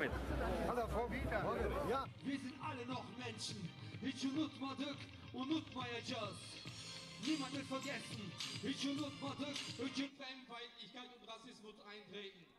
Morgen. Hallo, Frau Vita. Ja. Wir sind alle noch Menschen. Hiç unutmadık, unutmayacağız. Niemand wird vergessen. Hiç unutmadık, hükümfeindlichkeit und Rassismus eintreten.